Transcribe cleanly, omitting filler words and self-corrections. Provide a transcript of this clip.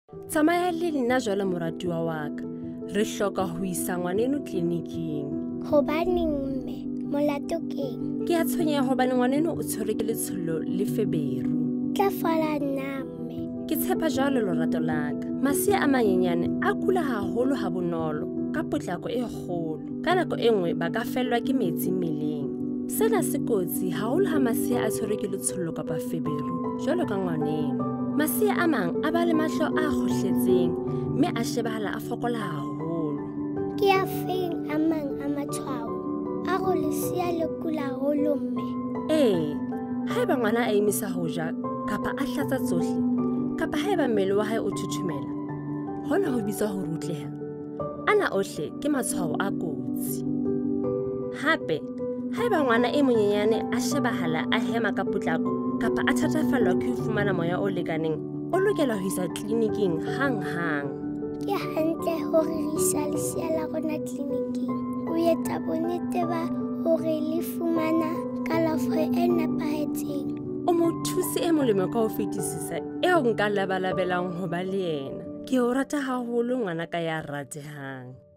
Tsamaya le nna jwale moratuwa wa ka. Re hloka ho isa ngwaneno tleliniking. Hobaneng mme? Molato keng? Ke a tshwenyeha hobane ngwaneno o tshwerwe ke letsholo le feberu. Tla fola nna mme. Ke tshepa jwalo lerato la ka. Masea a manyenyane a kula haholo ha bonolo ka potlako e kgolo. Ka nako e nngwe ba ka fellwa ke metsi mmeleng. Sena se kotsi haholo ha masea a tshwerwe ke letsholo kapa feberu jwalo ka ngwaneno. Masea a mang a ba le mahlo a kgohletseng mme a shebahala a fokola haholo. Ke a feng a mang a matshwao a go lesea le kula haholo mme? Haeba ngwana a emisa ho ja kapa a hlatsa tsohle kapa haeba mmele wa hae o thuthumela, hona ho bitswa ho rutleha. Ana ohle ke matshwao a kotsi. Hape, haeba ngwana e monyenyane a shebahala a hema ka potlako kapa a thatafallwa ke ho fumana moya o lekaneng, o lokela ho isa tleliniking hang-hang. Ke hantle hore re isa lesea la rona tleliniking ho etsa bonnete ba hore le fumana kalafo e nepahetseng. O mothusi e molemo ka ho fetisisa eo nka labalabelang ho ba le yena. Ke o rata haholo ngwanaka ya ratehang.